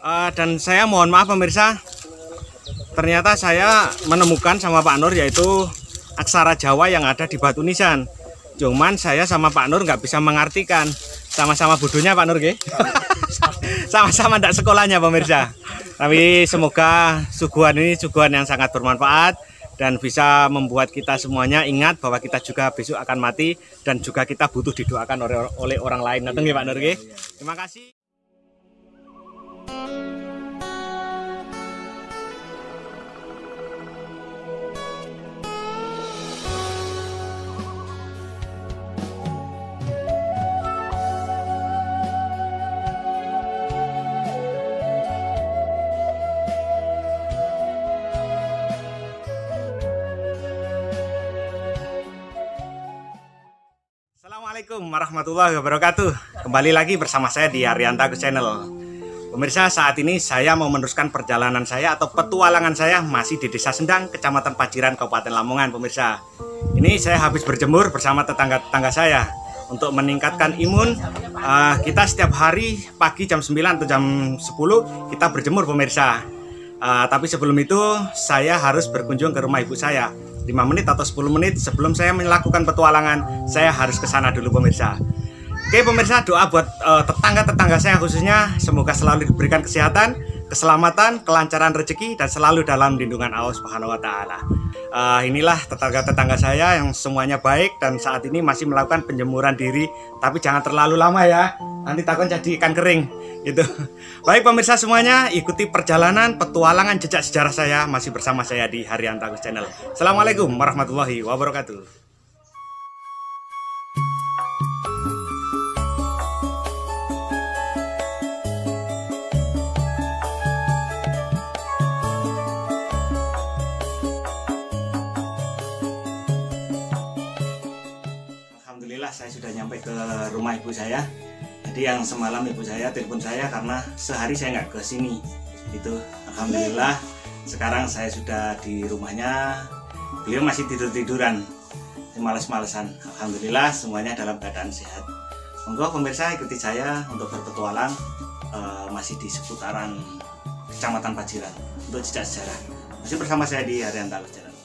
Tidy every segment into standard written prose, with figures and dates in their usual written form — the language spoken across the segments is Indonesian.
Dan saya mohon maaf pemirsa, ternyata saya menemukan sama Pak Nur yaitu aksara Jawa yang ada di batu nisan. Cuman saya sama Pak Nur nggak bisa mengartikan. Sama-sama bodohnya Pak Nur, ge. Sama-sama tidak sekolahnya pemirsa. Tapi semoga suguhan ini suguhan yang sangat bermanfaat dan bisa membuat kita semuanya ingat bahwa kita juga besok akan mati dan juga kita butuh didoakan oleh orang lain. Ngerti nggih Pak Nur, ge? Terima kasih. Assalamualaikum warahmatullahi wabarakatuh. Kembali lagi bersama saya di Haryanto Agus Channel. Pemirsa, saat ini saya mau meneruskan perjalanan saya atau petualangan saya masih di Desa Sendang, Kecamatan Paciran, Kabupaten Lamongan. Pemirsa, ini saya habis berjemur bersama tetangga-tetangga saya untuk meningkatkan imun. Kita setiap hari pagi jam 9 atau jam 10 kita berjemur pemirsa. Tapi sebelum itu saya harus berkunjung ke rumah ibu saya. 5 menit atau 10 menit sebelum saya melakukan petualangan, saya harus ke sana dulu pemirsa. Oke pemirsa, doa buat tetangga-tetangga saya khususnya, semoga selalu diberikan kesehatan, keselamatan, kelancaran rezeki dan selalu dalam lindungan Allah Subhanahu wa taala. Inilah tetangga-tetangga saya yang semuanya baik dan saat ini masih melakukan penjemuran diri, tapi jangan terlalu lama ya. Nanti takut jadi ikan kering gitu. Baik pemirsa semuanya, ikuti perjalanan petualangan jejak sejarah saya masih bersama saya di Haryanto Agus Channel. Assalamualaikum warahmatullahi wabarakatuh. Alhamdulillah saya sudah nyampe ke rumah ibu saya. Jadi yang semalam ibu saya telepon saya karena sehari saya nggak ke sini. Itu alhamdulillah sekarang saya sudah di rumahnya. Beliau masih tidur-tiduran, males-malesan. Alhamdulillah semuanya dalam keadaan sehat. Monggo pemirsa ikuti saya untuk berpetualang masih di seputaran Kecamatan Paciran untuk jejak sejarah. Masih bersama saya di Haryanto Agus Channel.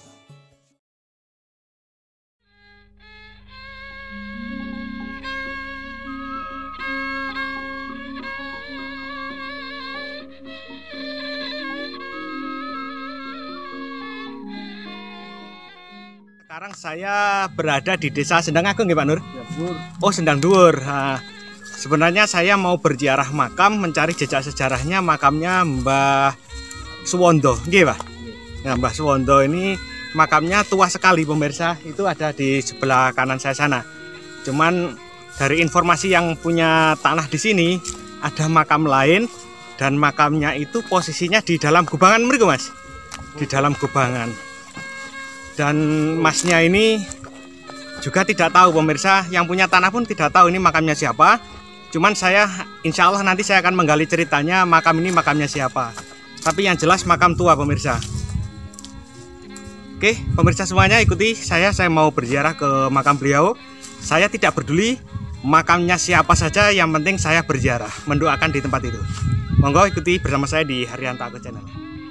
Sekarang saya berada di Desa Sendang Agung ya Pak Nur? Ya, oh Sendang Dhuwur. Sebenarnya saya mau berziarah makam, mencari jejak sejarahnya makamnya Mbah Suwondo, nggih Pak? Nah, Mbah Suwondo ini makamnya tua sekali pemirsa, itu ada di sebelah kanan saya sana. Cuman dari informasi yang punya tanah di sini ada makam lain dan makamnya itu posisinya di dalam gubangan mriku Mas. Di dalam gubangan. Dan masnya ini juga tidak tahu pemirsa, yang punya tanah pun tidak tahu ini makamnya siapa. Cuman saya insya Allah nanti saya akan menggali ceritanya makam ini makamnya siapa. Tapi yang jelas makam tua pemirsa. Oke pemirsa semuanya ikuti saya mau berziarah ke makam beliau. Saya tidak peduli makamnya siapa saja, yang penting saya berziarah, mendoakan di tempat itu. Monggo ikuti bersama saya di Haryanto Agus Channel.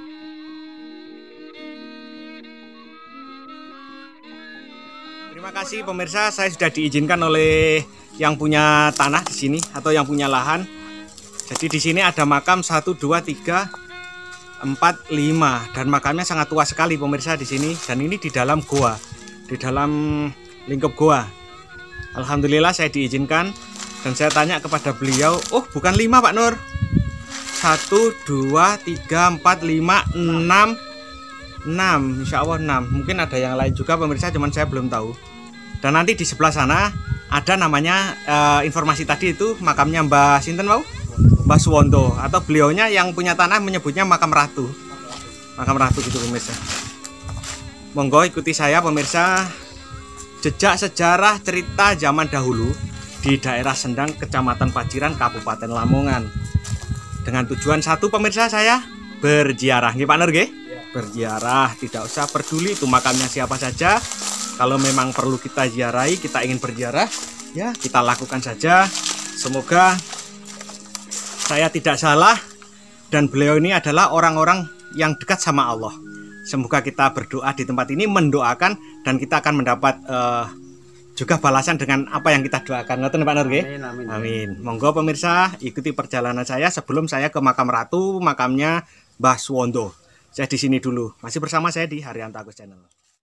Terima kasih pemirsa, saya sudah diizinkan oleh yang punya tanah di sini atau yang punya lahan. Jadi di sini ada makam 1, 2, 3, 4, 5 dan makamnya sangat tua sekali pemirsa di sini, dan ini di dalam goa, di dalam lingkup goa. Alhamdulillah saya diizinkan dan saya tanya kepada beliau, oh bukan 5 Pak Nur, 1, 2, 3, 4, 5, 6, insya Allah 6. Mungkin ada yang lain juga pemirsa, cuman saya belum tahu. Dan nanti di sebelah sana ada namanya informasi tadi itu makamnya Mbah Sinten mau? Mbah Suwondo, atau beliaunya yang punya tanah menyebutnya makam ratu. Makam ratu gitu pemirsa. Monggo ikuti saya pemirsa, jejak sejarah cerita zaman dahulu di daerah Sendang, Kecamatan Paciran, Kabupaten Lamongan. Dengan tujuan satu pemirsa, saya berziarah. Nggih Pak Nur nggih? Berziarah, tidak usah peduli itu makamnya siapa saja. Kalau memang perlu kita ziarahi, kita ingin berziarah, ya kita lakukan saja. Semoga saya tidak salah dan beliau ini adalah orang-orang yang dekat sama Allah. Semoga kita berdoa di tempat ini, mendoakan, dan kita akan mendapat juga balasan dengan apa yang kita doakan. Ngoten Pak Nur nggih? Amin. Amin. Monggo pemirsa, ikuti perjalanan saya sebelum saya ke makam Ratu, makamnya Mbah Suwondo. Saya di sini dulu. Masih bersama saya di Haryanto Agus Channel.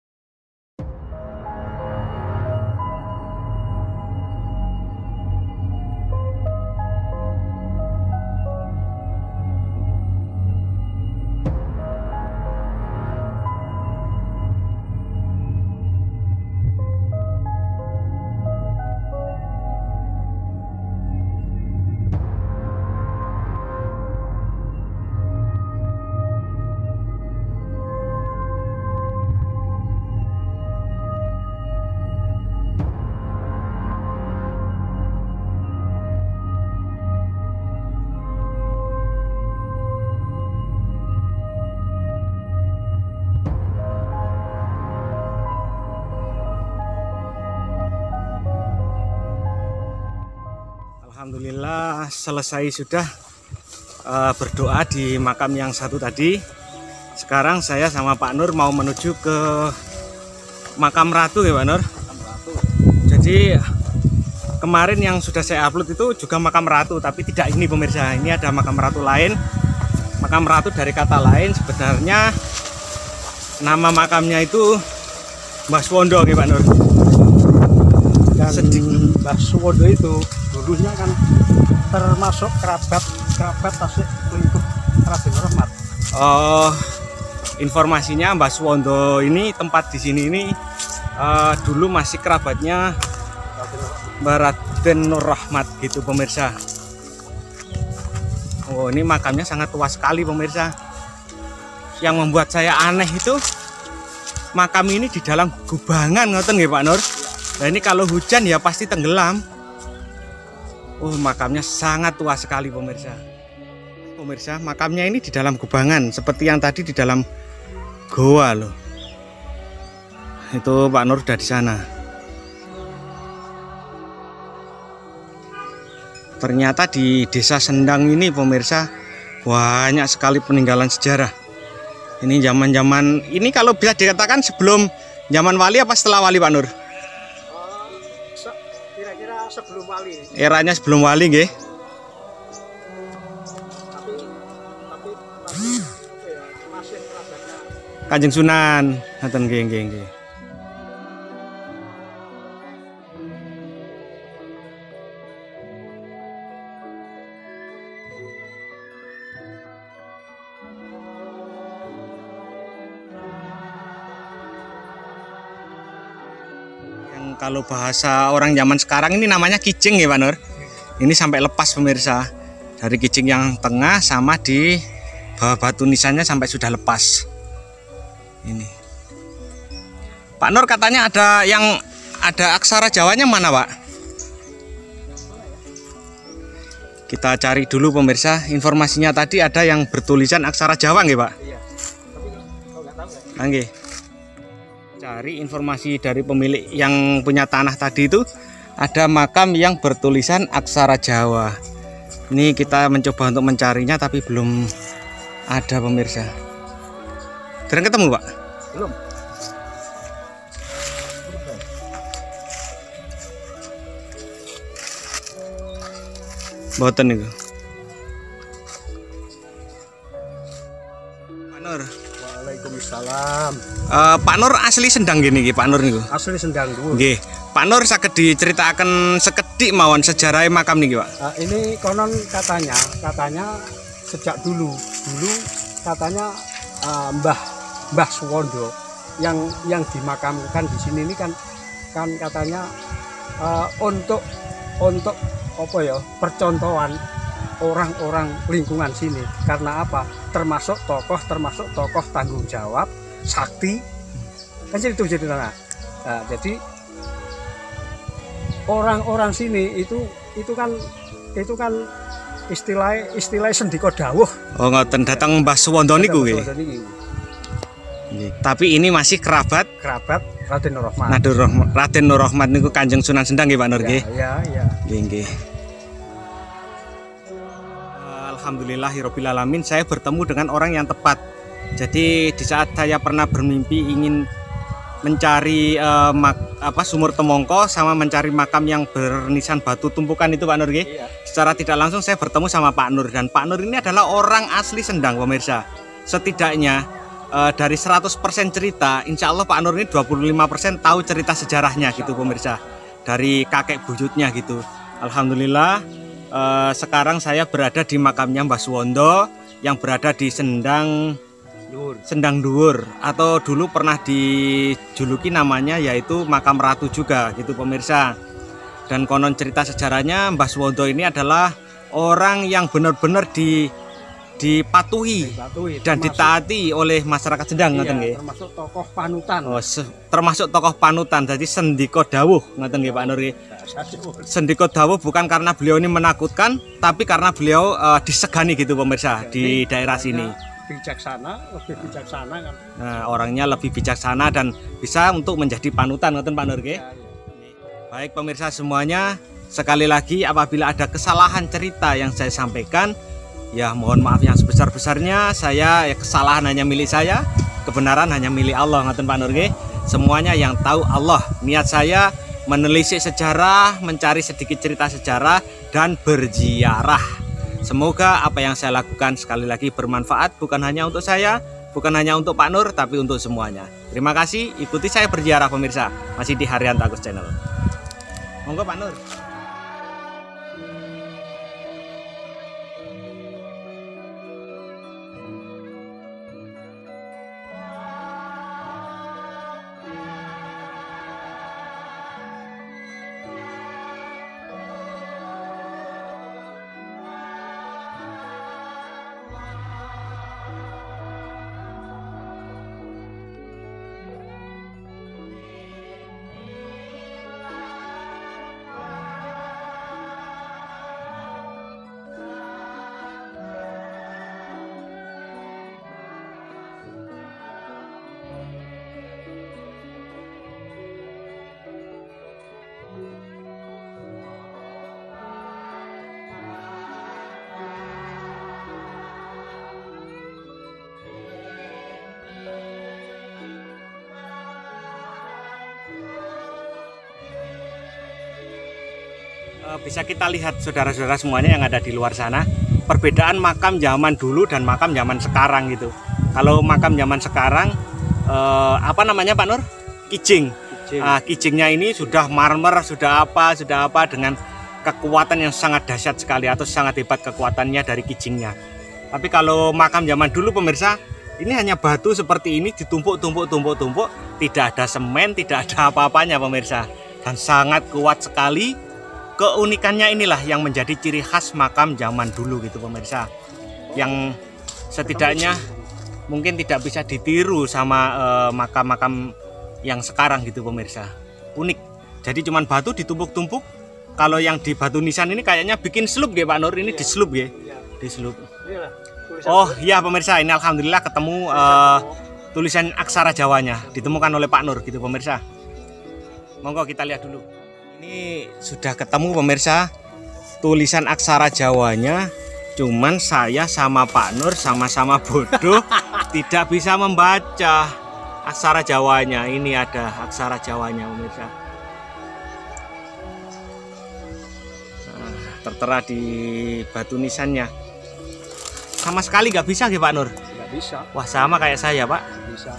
Alhamdulillah selesai sudah berdoa di makam yang satu tadi. Sekarang saya sama Pak Nur mau menuju ke makam Ratu ya Pak Nur. Jadi kemarin yang sudah saya upload itu juga makam Ratu, tapi tidak ini pemirsa. Ini ada makam Ratu lain. Makam Ratu dari kata lain, sebenarnya nama makamnya itu Mbah Suwondo ya Pak Nur. Dan Mbah Suwondo itu dulunya kan termasuk kerabat tasik lingkup Raden Rahmat. Oh, informasinya Mbah Suwondo ini tempat di sini ini dulu masih kerabatnya Mbah Raden Rahmat gitu pemirsa. Oh, ini makamnya sangat tua sekali pemirsa. Yang membuat saya aneh itu makam ini di dalam gubangan, ngoten nggih Pak Nur. Nah ini kalau hujan ya pasti tenggelam. Oh, makamnya sangat tua sekali pemirsa. Pemirsa, makamnya ini di dalam gubangan seperti yang tadi di dalam goa loh. Itu Pak Nur udah di sana. Ternyata di Desa Sendang ini pemirsa banyak sekali peninggalan sejarah. Ini zaman-zaman ini kalau bisa dikatakan sebelum zaman wali apa setelah wali Pak Nur? Kira-kira sebelum wali. Eranya sebelum wali nggih. Tapi masih kerabatnya. Kanjeng Sunan, ngoten nggih. Kalau bahasa orang zaman sekarang ini namanya kijing ya Pak Nur. Ini sampai lepas pemirsa. Dari kijing yang tengah sama di bawah batu nisannya sampai sudah lepas. Ini. Pak Nur katanya ada yang ada aksara Jawanya mana Pak? Kita cari dulu pemirsa. Informasinya tadi ada yang bertulisan aksara Jawa nggih Pak? Iya. Tapi kalau nggak tahu ya. Nggih. Cari informasi dari pemilik yang punya tanah tadi itu ada makam yang bertulisan aksara Jawa. Ini kita mencoba untuk mencarinya tapi belum ada pemirsa. Keren ketemu Pak? Belum. Boten itu. Pak Nur. Waalaikumsalam. Pak Nur asli Sendang gini Pak Nur niku. Asli Sendang dulu. Nggih. Pak Nur saged diceritakan sekedik mawon sejarah makam niki Pak. Ini konon katanya sejak dulu katanya Mbah Suwondo yang dimakamkan di sini ini kan katanya untuk apa ya, percontohan orang-orang lingkungan sini. Karena apa? Termasuk tokoh tanggung jawab, sakti. Kan itu ceritanya. Nah, jadi orang-orang sini itu kan istilah sendika dawuh. Oh ngoten, datang Mbah Suwondo niku nggih. Tapi ini masih kerabat Raden Rahmat. Raden Rahmat niku Kanjeng Sunan Sendang nggih Pak Nur nggih. Iya. Nggih. alhamdulillahirobbilalamin saya bertemu dengan orang yang tepat. Jadi di saat saya pernah bermimpi ingin mencari sumur Temongko sama mencari makam yang bernisan batu tumpukan itu Pak Nur, Iya. secara tidak langsung saya bertemu sama Pak Nur, dan Pak Nur ini adalah orang asli Sendang pemirsa. Setidaknya dari 100% cerita, insya Allah Pak Nur ini 25% tahu cerita sejarahnya gitu pemirsa, dari kakek buyutnya gitu. Alhamdulillah sekarang saya berada di makamnya Mbah Suwondo yang berada di Sendang Dhuwur, atau dulu pernah dijuluki namanya yaitu makam Ratu juga gitu pemirsa. Dan konon cerita sejarahnya Mbah Suwondo ini adalah orang yang benar-benar dipatuhi dan ditaati oleh masyarakat Sendang, ngoten nggih. Termasuk tokoh panutan. Oh, termasuk tokoh panutan. Jadi sendika dawuh, ngoten nggih Pak Nur. Sendika dawuh bukan karena beliau ini menakutkan, tapi karena beliau disegani gitu pemirsa. Jadi, di daerah sini. Lebih bijaksana kan. Nah, orangnya lebih bijaksana dan bisa untuk menjadi panutan, ngoten Pak Nur nggih. Baik pemirsa semuanya, sekali lagi apabila ada kesalahan cerita yang saya sampaikan, ya mohon maaf yang sebesar-besarnya. Kesalahan hanya milik saya, kebenaran hanya milik Allah, ngoten Pak Nur nggih. Semuanya yang tahu Allah. Niat saya menelisik sejarah, mencari sedikit cerita sejarah dan berziarah. Semoga apa yang saya lakukan sekali lagi bermanfaat, bukan hanya untuk saya, bukan hanya untuk Pak Nur, tapi untuk semuanya. Terima kasih, ikuti saya berziarah pemirsa, masih di Haryanto Agus Channel. Monggo Pak Nur. Bisa kita lihat saudara-saudara semuanya yang ada di luar sana, perbedaan makam zaman dulu dan makam zaman sekarang gitu. Kalau makam zaman sekarang apa namanya Pak Nur? Kijing. Kijingnya ini sudah marmer, sudah apa dengan kekuatan yang sangat dahsyat sekali, atau sangat hebat kekuatannya dari kijingnya. Tapi kalau makam zaman dulu pemirsa, ini hanya batu seperti ini ditumpuk, tidak ada semen, tidak ada apa-apanya pemirsa, dan sangat kuat sekali. Keunikannya inilah yang menjadi ciri khas makam zaman dulu gitu pemirsa, yang setidaknya mungkin tidak bisa ditiru sama makam-makam yang sekarang gitu pemirsa. Unik, jadi cuman batu ditumpuk-tumpuk. Kalau yang di batu nisan ini kayaknya bikin slup ya Pak Nur, ini diselup ya, diselup. Oh iya pemirsa, ini alhamdulillah ketemu tulisan aksara Jawanya, ditemukan oleh Pak Nur gitu pemirsa. Monggo kita lihat dulu. Ini sudah ketemu pemirsa tulisan aksara Jawanya, cuman saya sama Pak Nur sama-sama bodoh tidak bisa membaca aksara Jawanya. Ini ada aksara Jawanya pemirsa. Nah, tertera di batu nisannya. Sama sekali nggak bisa ya Pak Nur? Nggak bisa. Wah sama kayak saya Pak. Bisa.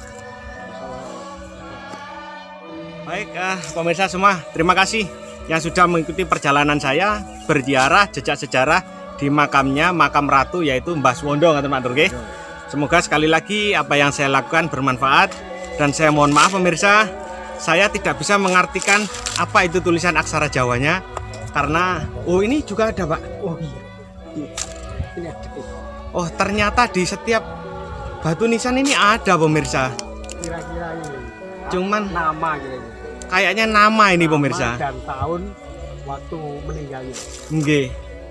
Baik pemirsa semua, terima kasih yang sudah mengikuti perjalanan saya berziarah jejak sejarah di makamnya, makam Ratu, yaitu Mbah Suwondo, teman-teman. Semoga sekali lagi apa yang saya lakukan bermanfaat, dan saya mohon maaf pemirsa, saya tidak bisa mengartikan apa itu tulisan aksara Jawanya karena ini juga ada Pak. Oh iya. Ini ada. Oh ternyata di setiap batu nisan ini ada pemirsa. Kira-kira ini. Cuman nama gitu. Kayaknya nama ini pemirsa. Dan tahun waktu meninggalnya. Nggih.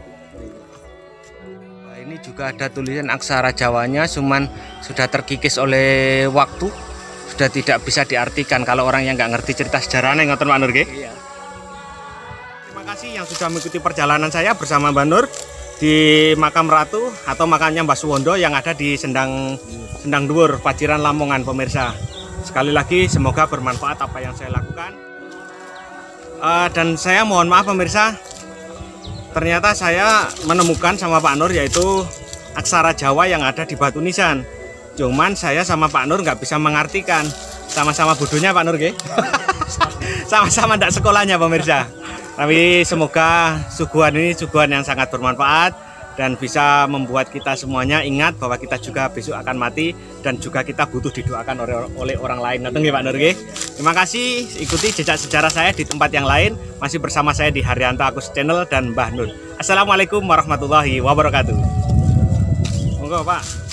Nah, ini juga ada tulisan aksara Jawanya, cuman sudah terkikis oleh waktu, sudah tidak bisa diartikan kalau orang yang nggak ngerti cerita sejarahnya, ngoten Pak Nur nggih. Iya. Terima kasih yang sudah mengikuti perjalanan saya bersama Mbak Nur di makam Ratu atau makamnya Mbah Suwondo yang ada di Sendang Dhuwur, Paciran, Lamongan, pemirsa. Sekali lagi semoga bermanfaat apa yang saya lakukan. Dan saya mohon maaf pemirsa, ternyata saya menemukan sama Pak Nur yaitu aksara Jawa yang ada di batu nisan. Cuman saya sama Pak Nur nggak bisa mengartikan. Sama-sama bodohnya Pak Nur, nggih. Sama-sama ndak sekolahnya pemirsa. Tapi semoga suguhan ini suguhan yang sangat bermanfaat dan bisa membuat kita semuanya ingat bahwa kita juga besok akan mati dan juga kita butuh didoakan oleh orang lain. Ngoten nggih Pak Nur nggih. Terima kasih, ikuti jejak sejarah saya di tempat yang lain. Masih bersama saya di Haryanto Agus Channel dan Mbah Nur. Assalamualaikum warahmatullahi wabarakatuh. Monggo Pak.